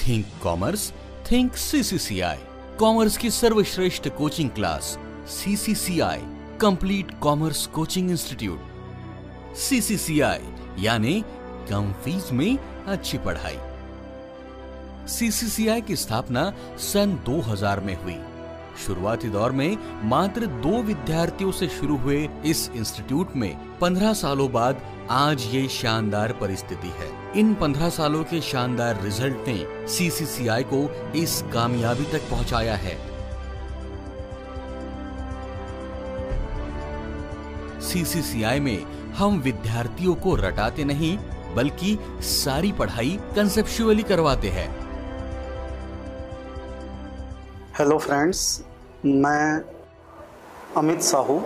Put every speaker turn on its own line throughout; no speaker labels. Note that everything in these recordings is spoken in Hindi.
Think commerce, think CCCI। Commerce की सर्वश्रेष्ठ coaching class CCCI, complete commerce coaching institute. CCCI यानी कम फीस में अच्छी पढ़ाई। CCCI की स्थापना सन 2000 में हुई। शुरुआती दौर में मात्र 2 विद्यार्थियों से शुरू हुए इस इंस्टीट्यूट में 15 सालों बाद आज ये शानदार परिस्थिति है। इन 15 सालों के शानदार रिजल्ट ने CCCI को इस कामयाबी तक पहुंचाया है। CCCI में हम विद्यार्थियों को रटाते नहीं, बल्कि सारी पढ़ाई कंसेप्चुअली करवाते हैं।
हेलो फ्रेंड्स, मैं अमित साहू।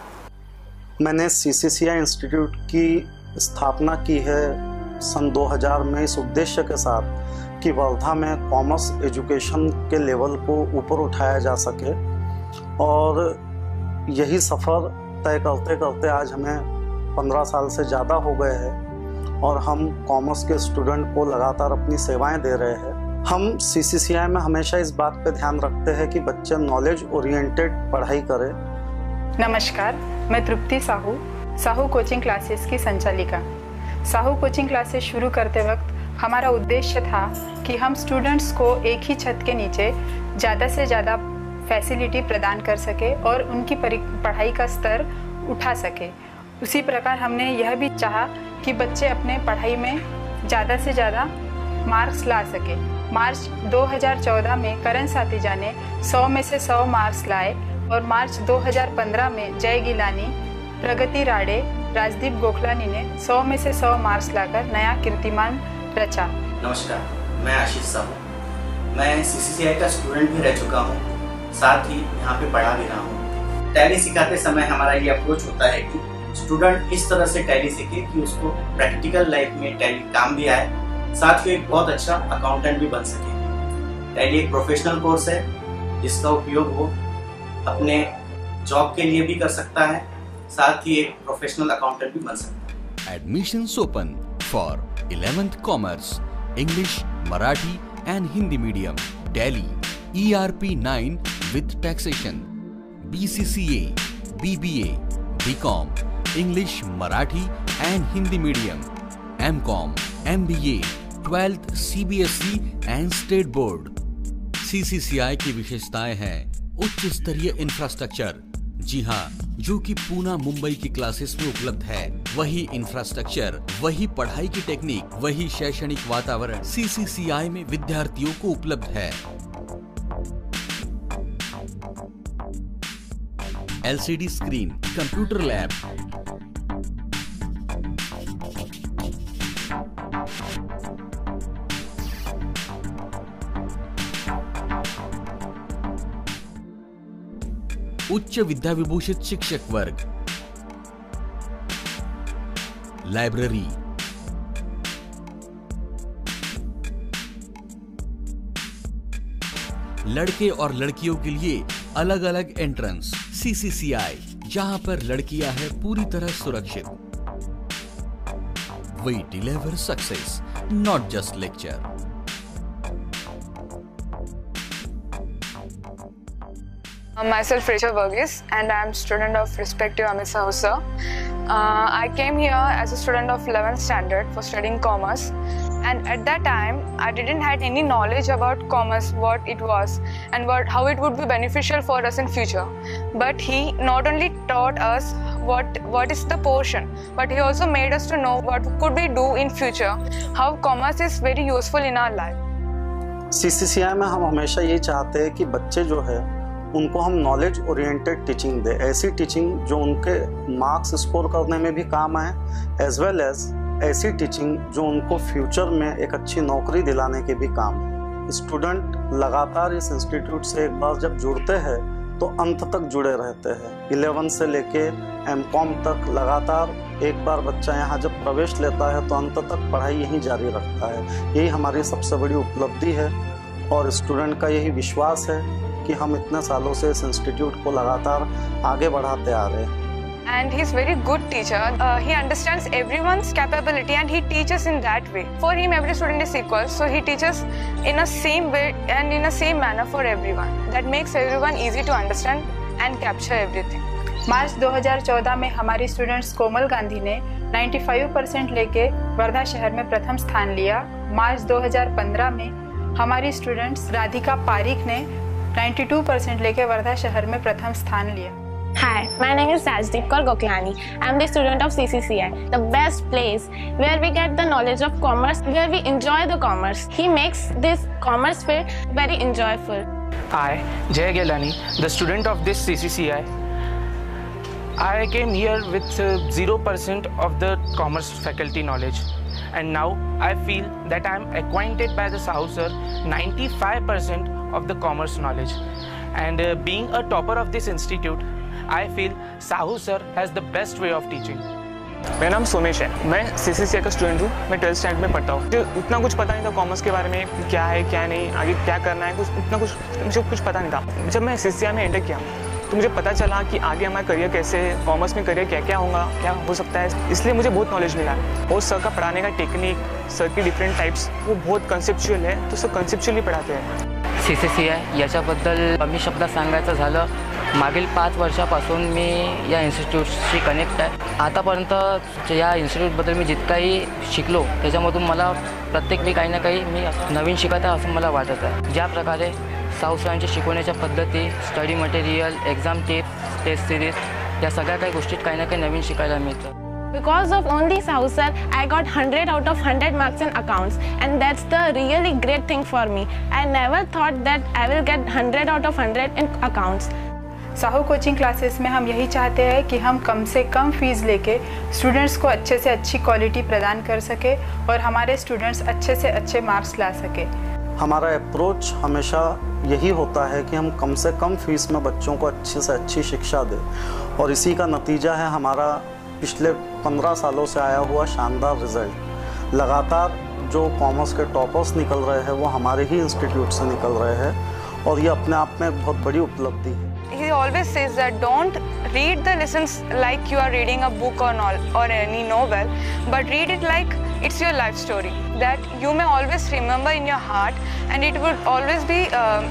मैंने CCCI इंस्टीट्यूट की स्थापना की है सन 2000 में इस उद्देश्य के साथ कि वर्धा में कॉमर्स एजुकेशन के लेवल को ऊपर उठाया जा सके, और यही सफ़र तय करते करते आज हमें 15 साल से ज़्यादा हो गए हैं और हम कॉमर्स के स्टूडेंट को लगातार अपनी सेवाएं दे रहे हैं। हम CCCI में हमेशा इस बात पे ध्यान रखते हैं कि बच्चे नॉलेज ओरिएंटेड पढ़ाई करें।
नमस्कार, मैं तृप्ति साहू कोचिंग क्लासेस की संचालिका। साहू कोचिंग क्लासेस शुरू करते वक्त हमारा उद्देश्य था कि हम स्टूडेंट्स को एक ही छत के नीचे ज़्यादा से ज़्यादा फैसिलिटी प्रदान कर सके और उनकी पढ़ाई का स्तर उठा सके। उसी प्रकार हमने यह भी चाहा कि बच्चे अपने पढ़ाई में ज़्यादा से ज़्यादा मार्क्स ला सके। मार्च 2014 में करण साथीजा ने 100 में से 100 मार्क्स लाए और मार्च 2015 में जय गिलानी, प्रगति राड़े, राजदीप गोखलानी ने 100 में से 100 मार्क्स लाकर नया कीर्तिमान रचा।
नमस्कार, मैं आशीष साहू। मैं CCCI का स्टूडेंट भी रह चुका हूँ, साथ ही यहाँ पे पढ़ा भी रहा हूँ। टैली सिखाते समय हमारा ये अप्रोच होता है कि स्टूडेंट इस तरह से टैली सीखे कि उसको प्रैक्टिकल लाइफ में टैली काम भी आए, साथ ही एक बहुत अच्छा अकाउंटेंट भी बन सके। टैली एक प्रोफेशनल कोर्स है जिसका उपयोग वो अपने जॉब के लिए भी कर सकता है, साथ ही एक प्रोफेशनल अकाउंटेंट भी बन सकता है।
Admissions open for 11th Commerce, English, Marathi and Hindi medium, Tally, ERP 9 with taxation, BCCA, BBA, BCom, English, Marathi and Hindi medium, MCom, MBA, 12th CBSE and State Board। CCCI की विशेषताएं हैं उच्च स्तरीय इंफ्रास्ट्रक्चर। जी हाँ, जो कि पूना मुंबई की क्लासेस में उपलब्ध है, वही इंफ्रास्ट्रक्चर, वही पढ़ाई की टेक्निक, वही शैक्षणिक वातावरण CCCI में विद्यार्थियों को उपलब्ध है। LCD स्क्रीन, कंप्यूटर लैब, उच्च विद्या विभूषित शिक्षक वर्ग, लाइब्रेरी, लड़के और लड़कियों के लिए अलग अलग एंट्रेंस। CCCI, जहां पर लड़कियां हैं पूरी तरह सुरक्षित। We deliver success, not just lecture.
Myself Rachel Verghese, and I am student of respective Amit Sahu sir. I came here as a student of 11th standard for studying commerce, and at that time I didn't had any knowledge about commerce, what it was and how it would be beneficial for us in future. But he not only taught us what is the portion, but he also made us to know what could we do in future, how commerce is very useful in our life.
CCCI में हम हमेशा ये चाहते हैं कि बच्चे जो है उनको हम नॉलेज ओरिएंटेड टीचिंग दें, ऐसी टीचिंग जो उनके मार्क्स स्कोर करने में भी काम आए, एज वेल एज ऐसी टीचिंग जो उनको फ्यूचर में एक अच्छी नौकरी दिलाने के भी काम है। स्टूडेंट लगातार इस इंस्टीट्यूट से एक बार जब जुड़ते हैं तो अंत तक जुड़े रहते हैं। 11 से लेके MCom तक लगातार एक बार बच्चा यहाँ जब प्रवेश लेता है तो अंत तक पढ़ाई यहीं जारी रखता है। यही हमारी सबसे बड़ी उपलब्धि है और स्टूडेंट का यही विश्वास है कि हम इतने सालों से इस इंस्टीट्यूट को लगातार आगे बढ़ाते आ रहे हैं।
and he's very good teacher. He understands everyone's capability and he teaches in that way. For him, every student is equal, so he teaches in a same way and in a same manner for everyone. That makes everyone easy to understand and capture everything.
मार्च 2014 में हमारी स्टूडेंट्स कोमल गांधी ने 95% लेके वर्धा शहर में प्रथम स्थान लिया। मार्च 2015 में हमारी स्टूडेंट्स राधिका पारिक ने 92% लेके वर्धा शहर में प्रथम स्थान लिया।
Hi, my name is Rajdeep Kaur Goklani. I am the student of CCCI, the best place where we get the knowledge of commerce, where we enjoy the commerce. He makes this commerce field very enjoyable.
I, Jay Gelani, the student of this CCCI. I came here with 0% of the commerce faculty knowledge, and now I feel that I am acquainted by the Sahu sir 95% of the commerce knowledge. And being a topper of this institute, I feel Sahu sir has the best way of teaching.
मेरा नाम सोमेश है, मैं CCCI का स्टूडेंट हूँ। मैं 12th स्टैंडर्ड में पढ़ता हूँ। मुझे उतना कुछ पता नहीं था कॉमर्स के बारे में, क्या है क्या नहीं, आगे क्या करना है, मुझे कुछ पता नहीं था। जब मैं CCCI में एंटर किया तो मुझे पता चला कि आगे हमारा करियर कैसे है, कॉमर्स में करियर क्या क्या होगा, क्या हो सकता है। इसलिए मुझे बहुत नॉलेज मिला है। और सर का पढ़ाने का टेक्निक, सर की डिफरेंट टाइप्स, वो बहुत कन्सेप्चुअल है, तो सर कन्सेप्चुअली पढ़ाते हैं।
CCCI याच्याबद्दल कमी शब्दात सांगायचं झालं, मागील 5 वर्षापासून मी या इन्स्टिट्यूटशी कनेक्ट आहे। आतापर्यंत या इन्स्टिट्यूटबद्दल मी जितकाही शिकलो त्याच्यामधून मला प्रत्येक वेळी काही ना काही मी नवीन शिकत आहे असं मला वाटत आहे। ज्या प्रकारे साहू सरांच्या शिकवण्याच्या पद्धती, study material, exam tips, test series या सगळ्या काही गोष्टीत काही ना काही नवीन शिकायला मिळतं।
Because of only Sahu sir, I got 100 out of 100 marks in accounts, and that's the really great thing for me. I never thought that I will get 100 out of 100 in accounts.
Sahu coaching classes में हम यही चाहते हैं कि हम कम से कम फीस लेके स्टूडेंट्स को अच्छे से अच्छी क्वालिटी प्रदान कर सके और हमारे स्टूडेंट्स अच्छे से अच्छे मार्क्स ला सके।
हमारा अप्रोच हमेशा यही होता है कि हम कम से कम फीस में बच्चों को अच्छी से अच्छी शिक्षा दें, और इसी का नतीजा है हमारा पिछले 15 सालों से आया हुआ शानदार रिज़ल्ट। लगातार जो कॉमर्स के टॉपर्स निकल रहे हैं वो हमारे ही इंस्टीट्यूट से निकल रहे हैं, और ये अपने आप में एक बहुत बड़ी उपलब्धि है।
He always says that don't read the lessons like you are reading a book or any novel, but read it like it's your life story that you may always remember in your heart, and it would always be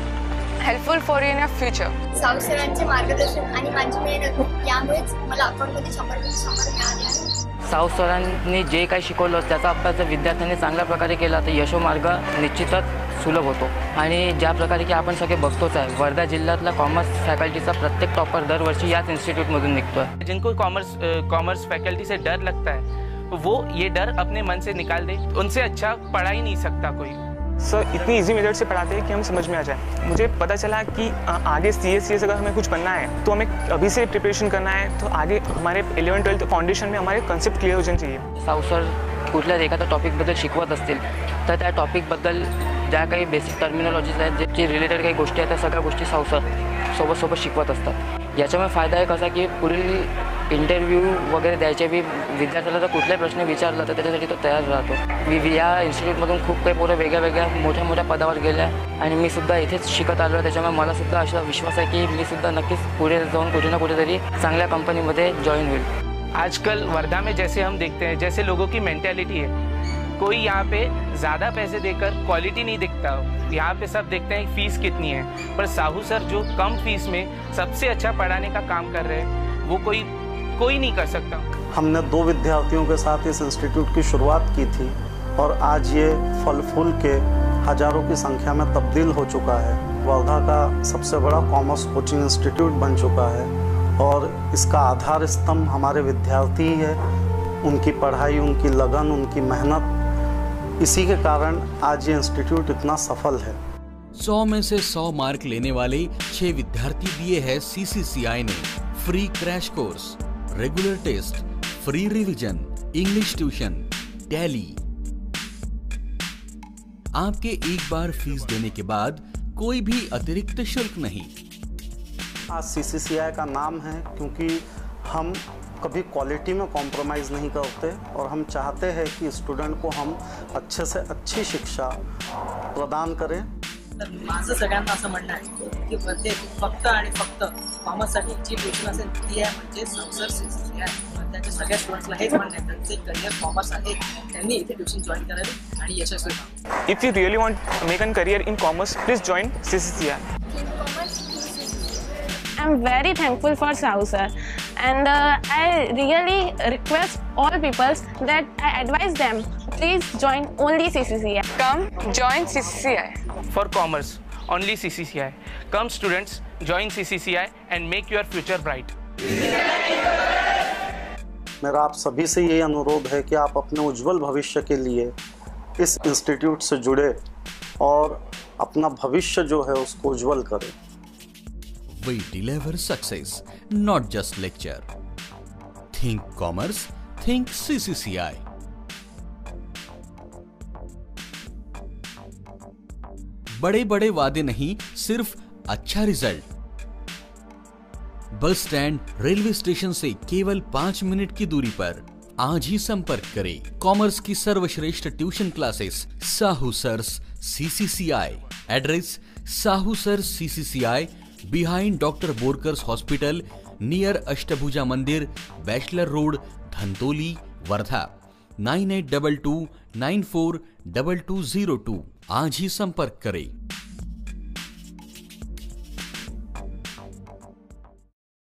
helpful for you in your future.
Sahu सरांचे मार्गदर्शन आणि माझी मेहनत यामुळेच मला अकाउंटमध्ये 100% मिळाले आहे।
साहू सरांनी जे काही शिकवलं त्याचा अभ्यास जर विद्यार्थ्यांनी चांगल्या प्रकारे केला तर यशोमार्ग निश्चितच सुलभ होतो। आणि ज्या प्रकारे की आपण सगळे बघतोच आहे, वर्धा जिल्ह्यातला कॉमर्स फॅकल्टीचा प्रत्येक टॉपर दरवर्षी याच इन्स्टिट्यूटमधून निघतो आहे।
जिनको कॉमर्स फैकल्टी से डर लगता है वो ये डर अपने मन से निकाल दे, उनसे अच्छा पढ़ा ही नहीं सकता कोई।
सर इतनी इजी मेथड से पढ़ाते हैं कि हम समझ में आ जाए। मुझे पता चला कि आगे CS अगर हमें कुछ बनना है तो हमें अभी से प्रिपरेशन करना है, तो आगे हमारे 11-12 फाउंडेशन में हमारे कॉन्सेप्ट क्लियर हो जाने चाहिए।
साहू सर कुठल्या एखाद्या टॉपिकबद्दल शिकवत असतील तर त्या टॉपिकबद्दल ज्या काही बेसिक टर्मिनॉलॉजीज आहेत, जे रिलेटेड काही गोष्टी आहेत, त्या सगळ्या गोष्टी साहू सर सोबत शिकवत असतात। याच्यामुळे फायदा एक असा की पुढील इंटरव्ह्यू वगैरे द्यायचे बी विद्यार्थ्याला जर कुठलाही प्रश्न विचारला तर त्याच्यासाठी तो तयार राहतो। मी या इन्स्टिट्यूटमधून खूप काही पोरं वेगळ्या मोठ्या पदावर गेले आहे आणि मी सुद्धा इथेच शिकत आलो, त्याच्यामुळे मला सुद्धा असा विश्वास आहे की मी सुद्धा नक्कीच पुढे जाऊन कुठे ना कुठेतरी चांगल्या कंपनीमध्ये जॉईन होईल।
आजकल वर्धा में जैसे हम देखते हैं, जैसे लोगों की मेंटालिटी है, कोई यहाँ पे ज़्यादा पैसे देकर क्वालिटी नहीं दिखता। यहाँ पे सब देखते हैं फीस कितनी है, पर साहू सर जो कम फीस में सबसे अच्छा पढ़ाने का काम कर रहे हैं वो कोई नहीं कर सकता।
हमने 2 विद्यार्थियों के साथ इस इंस्टीट्यूट की शुरुआत की थी, और आज ये फल फूल के हज़ारों की संख्या में तब्दील हो चुका है। वर्धा का सबसे बड़ा कॉमर्स कोचिंग इंस्टीट्यूट बन चुका है, और इसका आधार स्तंभ हमारे विद्यार्थी ही है। उनकी पढ़ाई, उनकी लगन, उनकी मेहनत, इसी के कारण आज ये इंस्टीट्यूट इतना सफल है।
100 में से 100 मार्क लेने वाले 6 विद्यार्थी दिए हैं CCCI ने free crash course, regular test, free revision, English tuition, Tally. आपके एक बार फीस देने के बाद कोई भी अतिरिक्त शुल्क नहीं।
आज CCCI का नाम है क्योंकि हम कभी क्वालिटी में कॉम्प्रोमाइज़ नहीं करते, और हम चाहते हैं कि स्टूडेंट को हम अच्छे से अच्छी शिक्षा प्रदान करें।
तर माझं सगळ्यांना असं म्हणणं आहे की प्रत्येक फक्त आणि फक्त कॉमर्ससाठी जी ट्युशन असेल ती आहे म्हणजे संसर CCCI. त्यांच्या सगळ्या स्टुडंट्सला हेच म्हणणं आहे त्यांचे करिअर कॉमर्स आहे त्यांनी इथे ट्युशन जॉईन करावी आणि यशस्वी व्हावं.
If you really want to make a career in commerce, please join CCCI.
I'm very thankful for Sahu sir, and I really request all people that I advise them, please join only CCCI.
Come join CCCI.
For commerce, only CCCI. Come students, join CCCI and make your future bright.
मेरा आप सभी से ये अनुरोध है कि आप अपने उज्जवल भविष्य के लिए इस इंस्टीट्यूट से जुड़े और अपना भविष्य जो है उसको उज्जवल करें.
We deliver success, not just lecture. Think commerce, think CCCI. बड़े बड़े वादे नहीं, सिर्फ अच्छा result. Bus stand, railway station से केवल 5 मिनट की दूरी पर आज ही संपर्क करें. कॉमर्स की सर्वश्रेष्ठ tuition classes Sahu sir's CCCI. Address Sahu sir's CCCI behind Dr. Borkar's Hospital near Ashtabhuja मंदिर, बैचलर रोड, धंतोली, वर्धा. 9822942202. आज ही संपर्क करें.